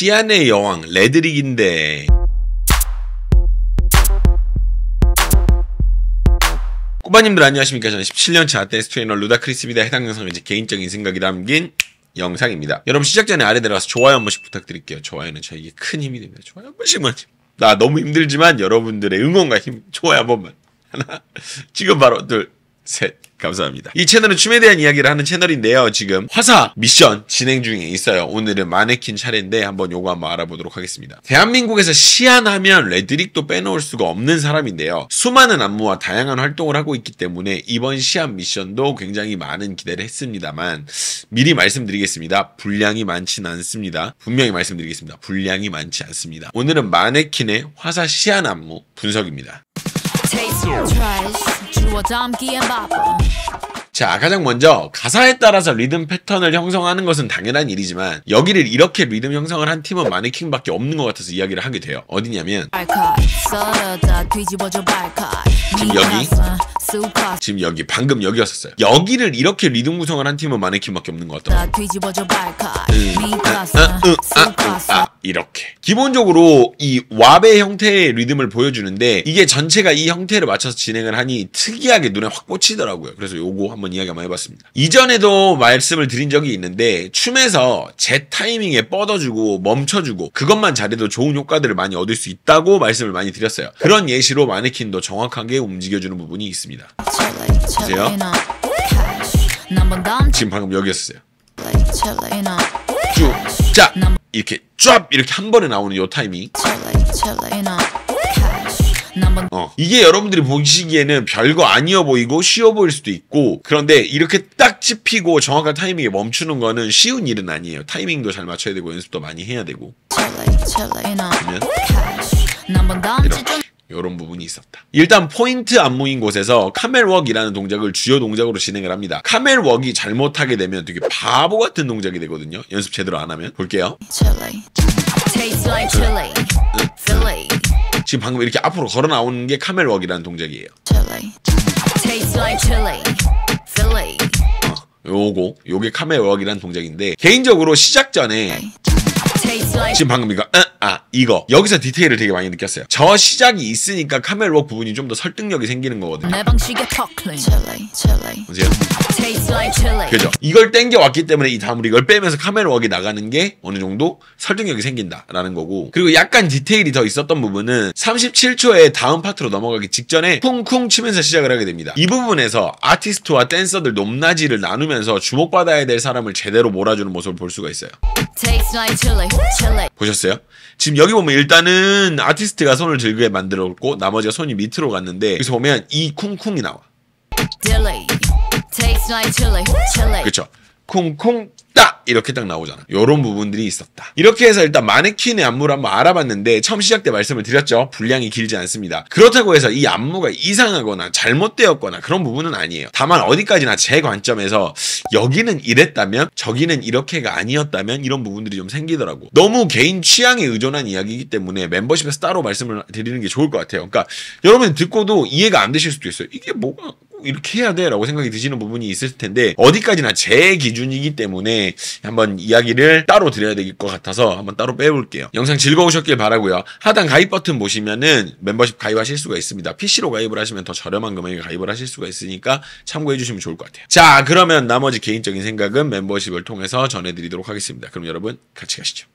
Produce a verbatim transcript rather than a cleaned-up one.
시안의 여왕 레드릭인데 꼬바님들 안녕하십니까. 저는 십칠 년차 댄스 트레이너 루다크리스입니다. 해당 영상은 제 개인적인 생각이 담긴 영상입니다. 여러분 시작 전에 아래 내려가서 좋아요 한 번씩 부탁드릴게요. 좋아요는 저에게 큰 힘이 됩니다. 좋아요 한 번씩만. 나 너무 힘들지만 여러분들의 응원과 힘, 좋아요 한 번만. 하나, 지금 바로 둘, 셋. 감사합니다. 이 채널은 춤에 대한 이야기를 하는 채널인데요. 지금 화사 미션 진행 중에 있어요. 오늘은 마네킹 차례인데 한번 요거 한번 알아보도록 하겠습니다. 대한민국에서 시안하면 레드릭도 빼놓을 수가 없는 사람인데요. 수많은 안무와 다양한 활동을 하고 있기 때문에 이번 시안 미션도 굉장히 많은 기대를 했습니다만 미리 말씀드리겠습니다. 분량이 많진 않습니다. 분명히 말씀드리겠습니다. 분량이 많지 않습니다. 오늘은 마네킹의 화사 시안 안무 분석입니다. 자, 가장 먼저 가사에 따라서 리듬 패턴을 형성하는 것은 당연한 일이지만 여기를 이렇게 리듬 형성을 한 팀은 마네킹밖에 없는 것 같아서 이야기를 하게 돼요. 어디냐면 지금 여기 지금 여기 방금 여기였었어요. 여기를 이렇게 리듬 구성을 한 팀은 마네킹밖에 없는 것 같더라고요. 음, 아, 아, 음, 아, 음, 아, 이렇게 기본적으로 이 왑의 형태의 리듬을 보여주는데 이게 전체가 이 형태를 맞춰서 진행을 하니 특이하게 눈에 확 꽂히더라고요. 그래서 요거 한번 이야기 한번 해봤습니다. 이전에도 말씀을 드린 적이 있는데 춤에서 제 타이밍에 뻗어주고 멈춰주고 그것만 잘해도 좋은 효과들을 많이 얻을 수 있다고 말씀을 많이 드렸어요. 그런 예시로 마네킹도 정확하게 움직여주는 부분이 있습니다. 보세요. 지금 방금 여기였어요. 쭉, 자, 이렇게 쫙 이렇게 한 번에 나오는 요 타이밍. 어, 이게 여러분들이 보시기에는 별거 아니어 보이고 쉬워 보일 수도 있고 그런데 이렇게 딱 짚히고 정확한 타이밍에 멈추는 거는 쉬운 일은 아니에요. 타이밍도 잘 맞춰야 되고 연습도 많이 해야 되고 그러면 이렇게 이런 부분이 있었다. 일단 포인트 안무인 곳에서 카멜웍이라는 동작을 주요 동작으로 진행을 합니다. 카멜웍이 잘못하게 되면 되게 바보 같은 동작이 되거든요. 연습 제대로 안 하면. 볼게요. 지금 방금 이렇게 앞으로 걸어 나오는 게 카멜웍이라는 동작이에요. 어, 요거 요게 카멜웍이라는 동작인데 개인적으로 시작 전에 지금 방금 이거 아, 아 이거 여기서 디테일을 되게 많이 느꼈어요. 저 시작이 있으니까 카멜웍 부분이 좀 더 설득력이 생기는 거거든요. 보세요. 그죠? 이걸 땡겨왔기 때문에 이 다음으로 이걸 빼면서 카멜웍이 나가는 게 어느 정도 설득력이 생긴다라는 거고 그리고 약간 디테일이 더 있었던 부분은 삼십칠 초에 다음 파트로 넘어가기 직전에 쿵쿵 치면서 시작을 하게 됩니다. 이 부분에서 아티스트와 댄서들 높낮이를 나누면서 주목받아야 될 사람을 제대로 몰아주는 모습을 볼 수가 있어요. 보셨어요? 지금 여기 보면 일단은 아티스트가 손을 들게 만들었고 나머지가 손이 밑으로 갔는데 여기서 보면 이 쿵쿵이 나와. 그쵸? 쿵쿵 딱 이렇게 딱 나오잖아. 요런 부분들이 있었다. 이렇게 해서 일단 마네킹의 안무를 한번 알아봤는데 처음 시작 때 말씀을 드렸죠. 분량이 길지 않습니다. 그렇다고 해서 이 안무가 이상하거나 잘못되었거나 그런 부분은 아니에요. 다만 어디까지나 제 관점에서 여기는 이랬다면 저기는 이렇게가 아니었다면 이런 부분들이 좀 생기더라고. 너무 개인 취향에 의존한 이야기이기 때문에 멤버십에서 따로 말씀을 드리는 게 좋을 것 같아요. 그러니까 여러분이 듣고도 이해가 안 되실 수도 있어요. 이게 뭐가 이렇게 해야 돼 라고 생각이 드시는 부분이 있을 텐데 어디까지나 제 기준이기 때문에 한번 이야기를 따로 드려야 될 것 같아서 한번 따로 빼볼게요. 영상 즐거우셨길 바라고요. 하단 가입 버튼 보시면은 멤버십 가입하실 수가 있습니다. 피시로 가입을 하시면 더 저렴한 금액에 가입을 하실 수가 있으니까 참고해 주시면 좋을 것 같아요. 자, 그러면 나머지 개인적인 생각은 멤버십을 통해서 전해드리도록 하겠습니다. 그럼 여러분 같이 가시죠.